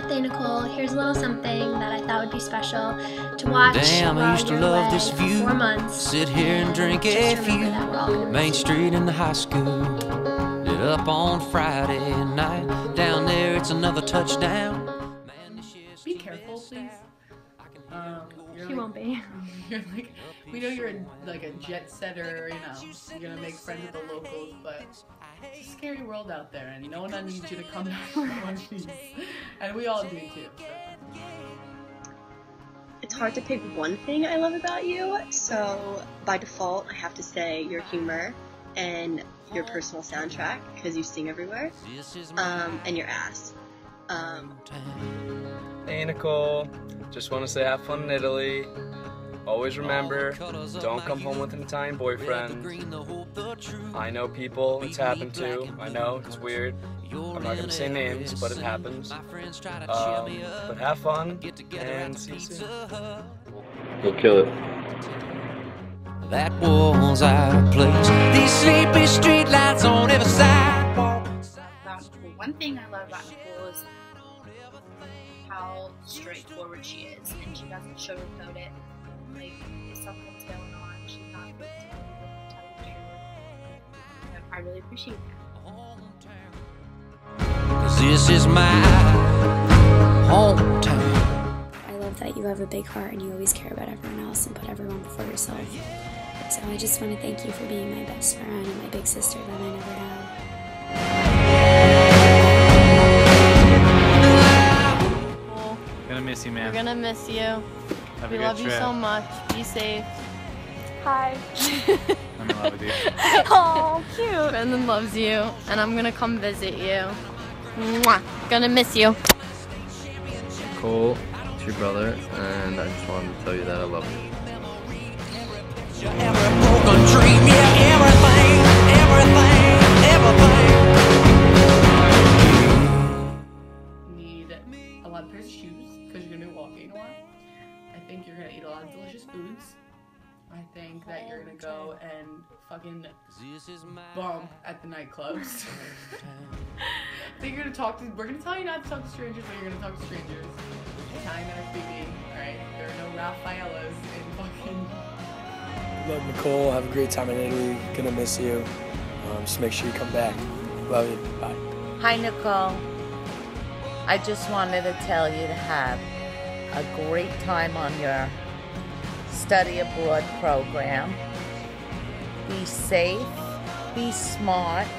birthday, Nicole. Here's a little something that I thought would be special to watch. Damn, I used to love this view. 4 months. Sit here and drink a few. Main Street in the high school. Lit up on Friday night. Down there, it's another touchdown. Be careful, please. She won't be. You're like, we know you're like a jet setter, you know, you're gonna make friends with the locals, but it's a scary world out there, and no one needs you to come back in one piece. And we all do too. So. It's hard to pick one thing I love about you, so by default I have to say your humor and your personal soundtrack, because you sing everywhere, and your ass. Hey Nicole, just want to say have fun in Italy. Always remember, don't come home with an Italian boyfriend. I know people it's happened to. I know, it's weird. I'm not going to say names, but it happens. But have fun, and see you soon. Go kill it. That was our place. These sleepy street lights on every sidewalk. One thing I love about Nicole is how straightforward she is, and she doesn't sugarcoat it. Like, if something's going on, she's not going to tell you the truth. And I really appreciate that. 'Cause this is my hometown. I love that you have a big heart and you always care about everyone else and put everyone before yourself. So I just want to thank you for being my best friend and my big sister that I never had. Gonna miss you, man. We're gonna miss you. Have We a good love trip. you so much. Be safe. Hi. I'm in love with you. Oh, cute. Brendan loves you, and I'm gonna come visit you. Mwah. Gonna miss you. Cole, it's your brother, and I just wanted to tell you that I love you. Need a lot of pairs of shoes, because you're gonna be walking a lot. I think you're gonna eat a lot of delicious foods. I think that you're gonna go and fucking bump at the nightclubs. I think you're gonna talk to, we're gonna tell you not to talk to strangers, but you're gonna talk to strangers. Italian men are speaking, alright? There are no Raffaellas in fucking... Love Nicole, have a great time in Italy, gonna miss you. Just make sure you come back. Love you, bye. Hi Nicole, I just wanted to tell you to have a great time on your study abroad program. Be safe, be smart,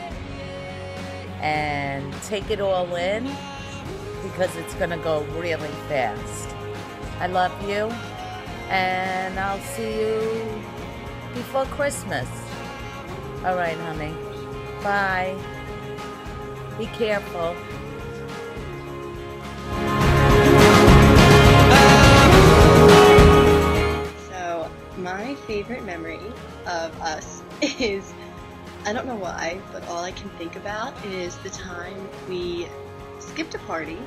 and take it all in because it's gonna go really fast. I love you, and I'll see you before Christmas. All right, honey. Bye. Be careful. So, my favorite memory of us is, I don't know why, but all I can think about is the time we skipped a party,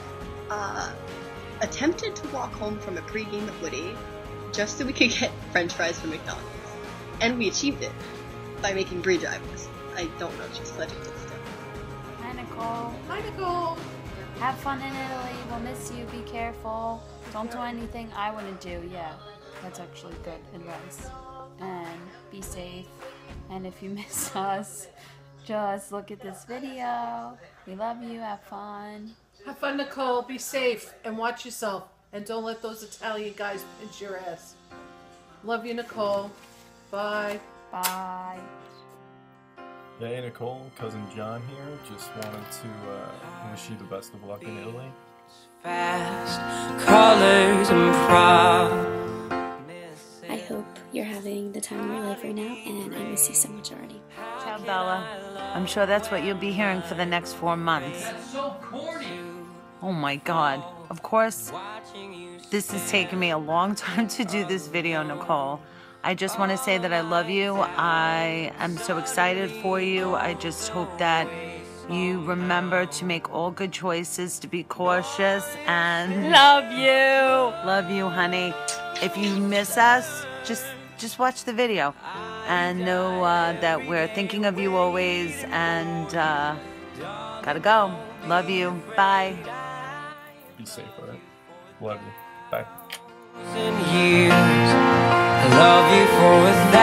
attempted to walk home from a pregame at Woody, just so we could get french fries from McDonald's. And we achieved it by making brie drivers. I don't know, just legend and stuff. Hi, Nicole. Hi, Nicole! Have fun in Italy. We'll miss you. Be careful. Don't do anything I wouldn't do. Yeah, that's actually good advice. And be safe. And if you miss us, just look at this video. We love you. Have fun. Have fun, Nicole. Be safe and watch yourself. And don't let those Italian guys pinch your ass. Love you, Nicole. Bye. Bye. Hey Nicole, cousin John here. Just wanted to wish you the best of luck in Italy. Fast colors and I hope you're having the time of your life right now, and I miss you so much already. Ciao, Bella. I'm sure that's what you'll be hearing for the next 4 months. That's so corny. Oh my God. Of course, this has taken me a long time to do this video, Nicole. I just want to say that I love you. I am so excited for you. I just hope that you remember to make all good choices, to be cautious, and Love you. love you, honey. If you miss us, just watch the video and know that we're thinking of you always, and gotta go. Love you. Bye. be safe with it. Love you. Bye. Years, I love you for 1,000